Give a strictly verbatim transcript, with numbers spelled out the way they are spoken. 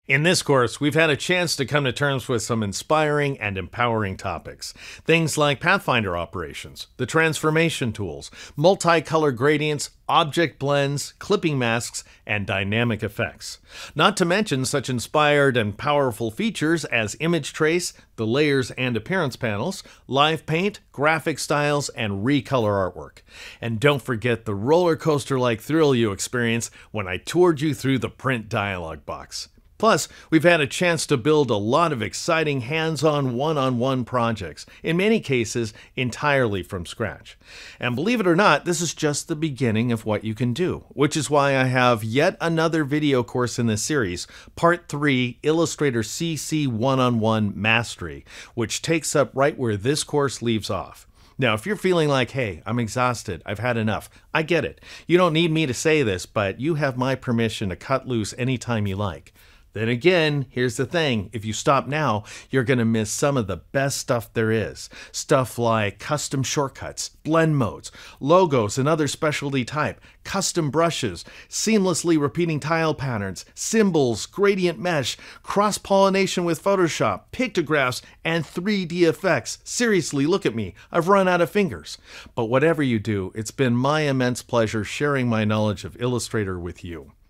In this course, we've had a chance to come to terms with some inspiring and empowering topics. Things like Pathfinder operations, the transformation tools, multicolor gradients, object blends, clipping masks, and dynamic effects. Not to mention such inspired and powerful features as image trace, the layers and appearance panels, live paint, graphic styles, and recolor artwork. And don't forget the roller coaster-like thrill you experience when I toured you through the print dialog box. Plus, we've had a chance to build a lot of exciting hands-on one-on-one projects, in many cases entirely from scratch. And believe it or not, this is just the beginning of what you can do, which is why I have yet another video course in this series, Part three, Illustrator C C one-on-one Mastery, which takes up right where this course leaves off. Now, if you're feeling like, hey, I'm exhausted, I've had enough, I get it. You don't need me to say this, but you have my permission to cut loose anytime you like. Then again, here's the thing, if you stop now, you're going to miss some of the best stuff there is. Stuff like custom shortcuts, blend modes, logos and other specialty type, custom brushes, seamlessly repeating tile patterns, symbols, gradient mesh, cross-pollination with Photoshop, pictographs, and three D effects. Seriously, look at me, I've run out of fingers. But whatever you do, it's been my immense pleasure sharing my knowledge of Illustrator with you.